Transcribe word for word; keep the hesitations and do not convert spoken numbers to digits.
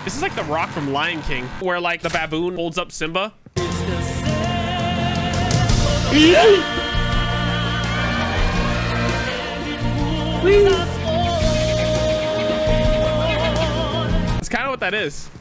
This is like the rock from Lion King, where like the baboon holds up Simba. That's kind of what that is.